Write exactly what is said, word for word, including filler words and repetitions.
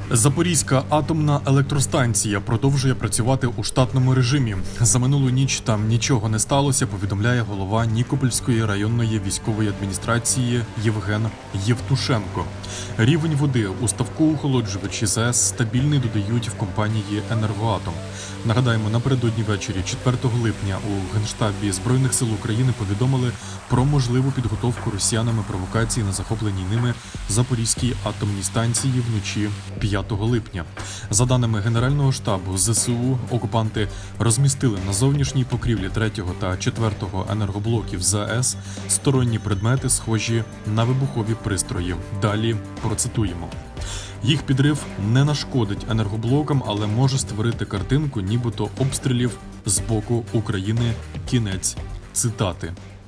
Запорізька атомна електростанція продовжує працювати у штатному режимі. За минулу ніч там нічого не сталося, повідомляє голова Нікопольської районної військової адміністрації Євген Євтушенко. Рівень води у ставку-охолоджувачі ЗАЕС стабільний, додають в компанії «Енергоатом». Нагадаємо, напередодні ввечері четвертого липня у Генштабі Збройних сил України повідомили про можливу підготовку росіянами провокації на захопленій ними Запорізькій атомній станції вночі п'ятого липня. За даними Генерального штабу ЗСУ, окупанти розмістили на зовнішній покрівлі третього та четвертого енергоблоків ЗАЕС сторонні предмети, схожі на вибухові пристрої. Далі процитуємо. Їх підрив не нашкодить енергоблокам, але може створити картинку нібито обстрілів з боку України. Кінець цитати.